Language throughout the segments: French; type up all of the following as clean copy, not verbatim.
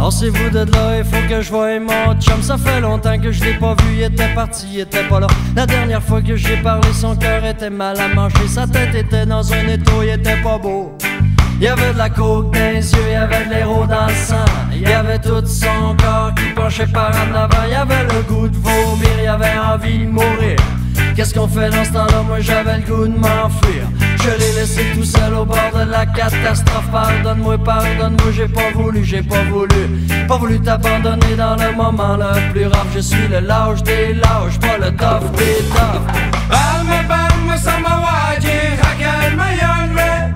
Tassez-vous de là, il faut que je voie mon chum. Ça fait longtemps que je l'ai pas vu, il était parti, il était pas là. La dernière fois que j'ai parlé, son cœur était mal à manger. Sa tête était dans un étau, il était pas beau. Il y avait de la coke dans les yeux, il y avait de l'héros dans le sang. Il y avait tout son corps qui penchait par en avant. Il y avait le goût de vomir, il y avait envie de mourir. Qu'est-ce qu'on fait dans ce temps-là? Moi j'avais le goût de m'enfuir. Je l'ai laissé tout seul au bord de la catastrophe. Pardonne-moi, pardonne-moi, j'ai pas voulu t'abandonner dans le moment le plus rare. Je suis le lâche des lâches, pas le tough des toughs. Balma, sama waji, hakal mayanwe.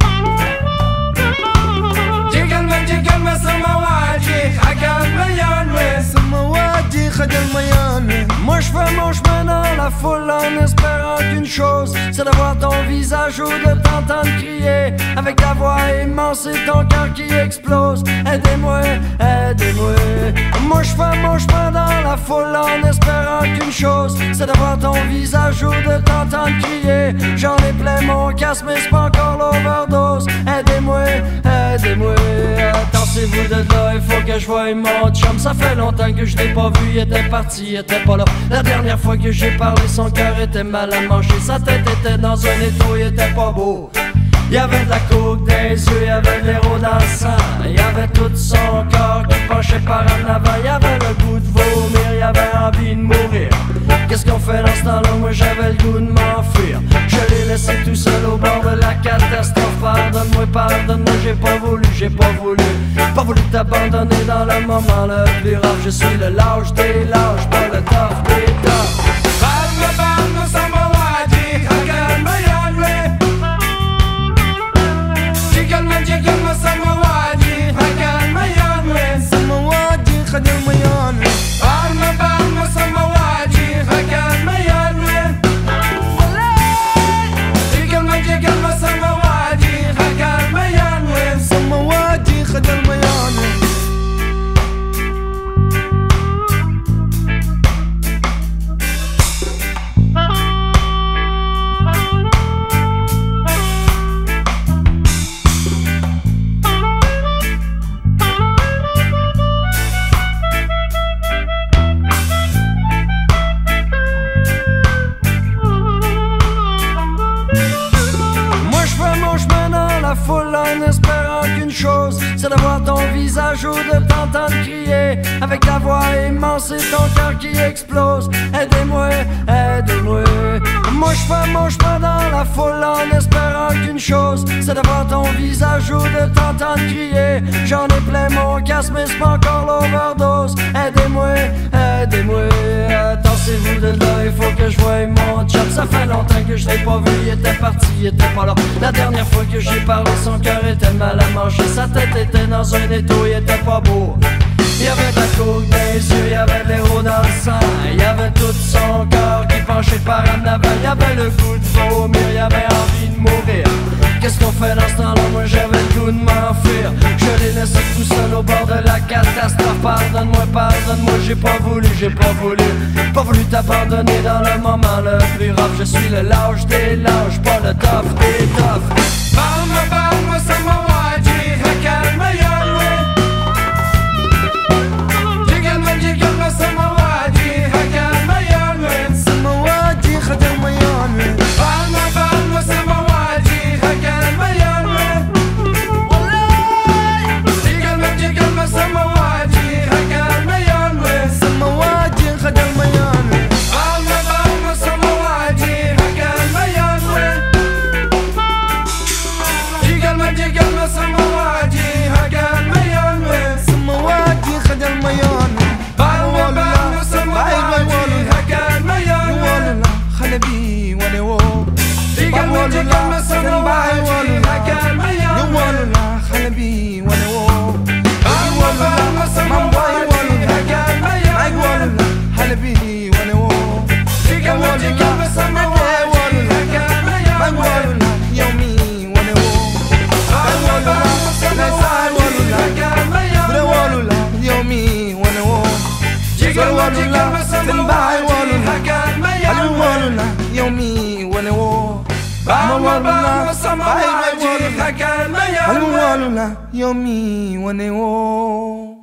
Jigalma, sama waji, hakal mayanwe. Sama waji, hakal mayanwe. Moi je fais mon chemin dans la foule en espérant qu'une chose, c'est de voir ton visage ou de t'entendre crier avec ta voix immense et ton cœur qui explose. Aidez-moi, aidez-moi. Moi je fais mon chemin dans la foule en espérant qu'une chose, c'est de voir ton visage ou de t'entendre crier. J'en ai plein mon casque mais c'est pas encore l'overdose. Aidez-moi, aidez-moi. Tassez-vous de là, il faut que je voie mon chum. Ça fait longtemps que je l'ai pas vu, il était parti, il était pas là. La dernière fois que j'ai parlé, son cœur était mal à manger. Sa tête était dans un étau, il était pas beau. Il y avait de la coke dans les yeux, il y avait de l'héros dans le sang. Il y avait tout son corps qui penchait par en avant. Il y avait le goût de vomir, il y avait envie de mourir. Qu'est-ce qu'on fait dans ce temps-là? Moi j'avais le goût de m'enfuir. Je l'ai laissé tout seul au bord de la catastrophe. Pardonne-moi, pardonne-moi, j'ai pas voulu t'abandonner dans le moment le plus rare. Je suis le lâche des lâches, pas le tough des toughs. Balma, sama waji, hakal mayanwe. Jigalma, sama waji, hakal mayanwe. Sama waji, hakal mayanwe. Balma, sama waji, hakal mayanwe. Jigalma, sama waji, hakal mayanwe. Sama waji, hakal mayanwe. Foule en espérant qu'une chose, c'est de voir ton visage ou de t'entendre crier avec ta voix immense et ton cœur qui explose. Aidez-moi, aidez-moi. Moi je fais mon chemin dans la foule en espérant qu'une chose, c'est de voir ton visage ou de t'entendre crier. J'en ai plein mon casque mais c'est pas encore l'overdose. Aidez-moi, aidez-moi. Tassez-vous de là, il faut que je voie mon chum. Ça fait longtemps que je l'ai pas vu, il était parti, il était pas là. La dernière fois que j'ai parlé, son cœur était mal à manger. Sa tête était dans un étau, il était pas beau. Il y avait de la coke dans les yeux, il y avait de l'héros dans le sang. Il y avait tout son corps qui penchait par en avant. Il y avait le goût de vomir, il y avait envie de mourir. Qu'est-ce qu'on fait dans ce temps-là? Moi j'avais le goût de m'enfuir. Je l'ai laissé tout seul au bord de la catastrophe. Pardonne-moi, pardonne-moi, j'ai pas voulu t'abandonner dans le moment le plus rare. Je suis le lâche des lâches, pas le tough des toughs. Balma, sama waji, hakal mayanwe. Jigalma, sama waji, hakal mayanwe. Sama waji, hakal mayanwe. Balma, sama waji, hakal mayanwe. Jigalma, sama waji, hakal mayanwe. Sama waji, hakal mayanwe. Balma, sama waji, hakal mayanwe. Jigalma, sama waji, hakal mayanwe. Sama waji, hakal mayanwe. Balma, sama waji, hakal mayanwe. Khalabi wale wo. Jigalma, sama waji, hakal mayanwe. Khalabi wale wo. Balma, sama waji, hakal mayanwe. Khalabi wale wo. Jigalma, sama waji, hakal mayanwe. Yomi wale wo. Yomi wale wo. Jigalma, sama waji, hakal mayanwe. Yomi wale wo. Balma, sama waji, hakal mayanwe. Yomi wale wo.